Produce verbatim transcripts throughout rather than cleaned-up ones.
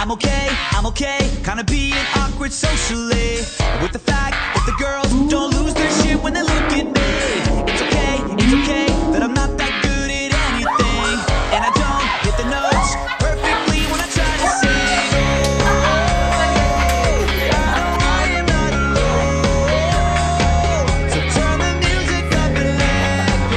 I'm okay, I'm okay, kinda being awkward socially, with the fact that the girls don't lose their shit when they look at me. It's okay, it's okay, that I'm not that good at anything, and I don't hit the notes perfectly when I try to sing. Oh, I am not alone, so turn the music up and let go.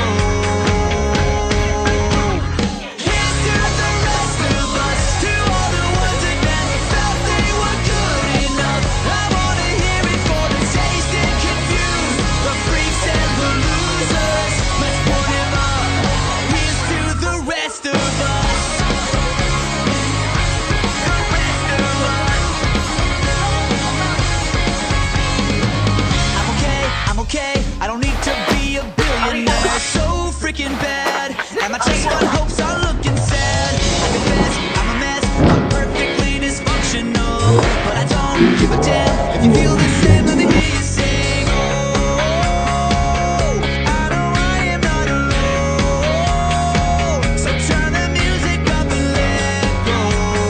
Here's to the rest of us, to all the ones that never felt they were good enough. I wanna hear it for the taste and confused, the freaks and the losers. Let's put him up. Here's to the rest of us, the rest of us. I'm okay, I'm okay, I don't need to be a billionaire. So freaking bad, and my chest on hopes are looking sad. I confess, I'm a mess, I'm perfectly dysfunctional, but I don't give a damn. If you feel the same, let me hear you sing. Oh, I know I am not alone, so turn the music up and let go.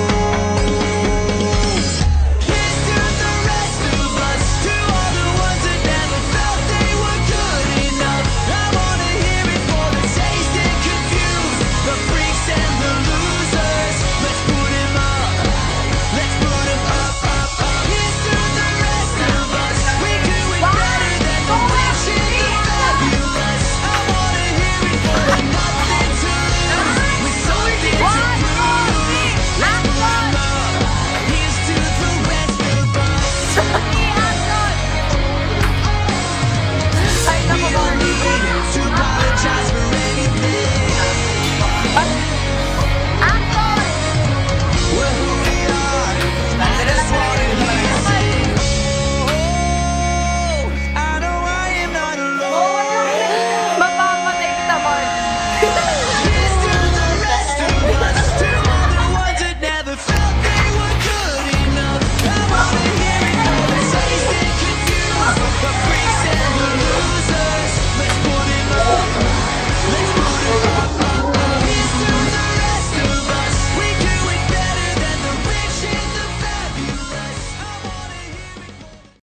Here's to the rest of us, to all the ones that never felt they were good enough. I wanna hear it for the taste and confused, the freaks and the losers. Let's put him up, let's put him up, up, up. Here's to the rest of us, we do it better than the wishes of fabulous. I wanna hear it for the nothing to lose, with something to prove. Let's put him up, here's to the rest of us. We don't need to apologize for anything.